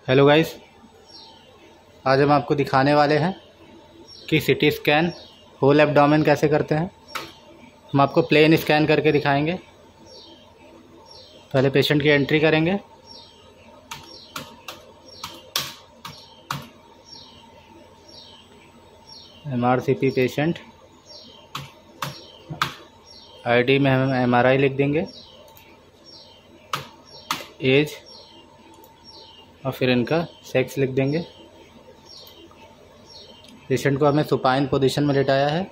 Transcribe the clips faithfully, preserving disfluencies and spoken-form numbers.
Hello guys, आज हम आपको दिखाने वाले हैं कि सीटी स्कैन होल एब्डोमेन कैसे करते हैं। हम आपको प्लेन स्कैन करके दिखाएंगे। पहले पेशेंट की एंट्री करेंगे। एमआरसीपी पेशेंट, आईडी में हम एमआरआई लिख देंगे, एज और फिर इनका सेक्स लिख देंगे। पेशेंट को हमें सुपाइन पोजीशन में लेटाया है।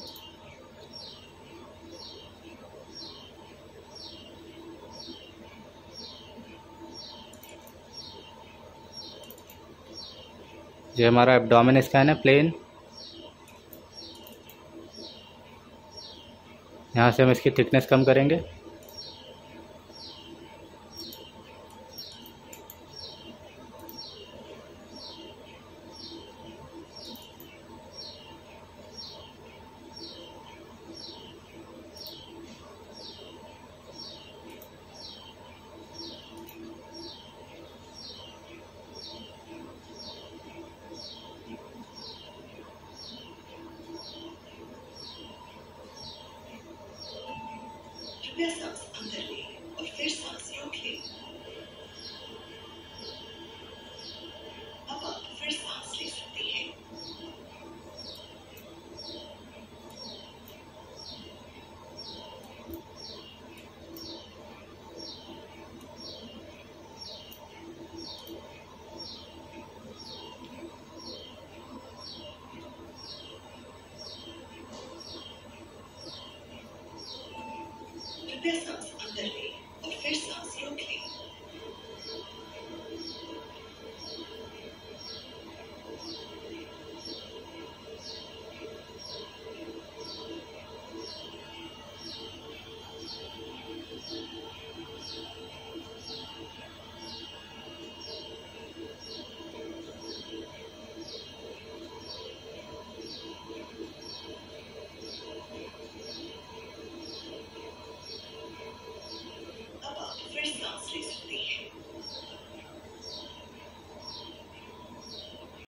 ये हमारा एब्डोमेन स्कैन है प्लेन। यहाँ से हम इसकी थिकनेस कम करेंगे। कृपया सांस अंदर लें और फिर सांस रोक लें। अब आप फिर सांस ले सकते हैं। कृपया सांस अंदर लें